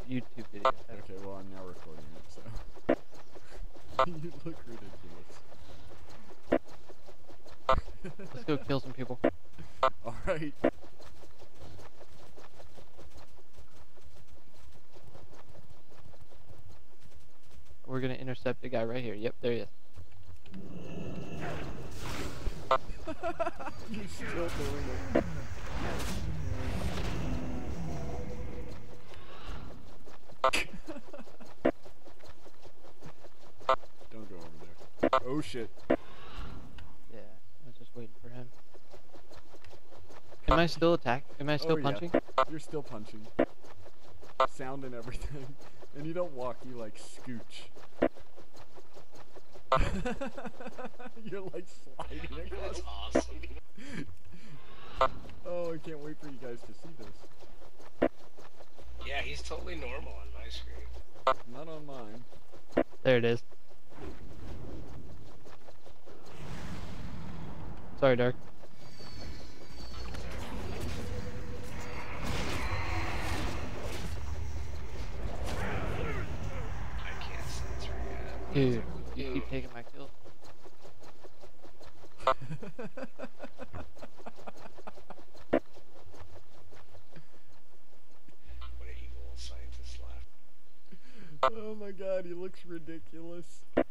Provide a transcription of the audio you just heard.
YouTube video. Okay, well I'm now recording it, so you look ridiculous. Let's go kill some people. All right. We're gonna intercept the guy right here. Yep, there he is. You're still doing it. Don't go over there. Oh shit. Yeah, I was just waiting for him. Am I still Am I still punching? Yeah. You're still punching. Sound and everything. And you don't walk, you like scooch. You're like sliding across. That's awesome. Oh, I can't wait for you guys to see this. Yeah, he's totally normal on my screen. Not on mine. There it is. Sorry, Dark. I can't censor yet. Dude, you keep taking my kills. What an evil scientist left. Oh my god, he looks ridiculous.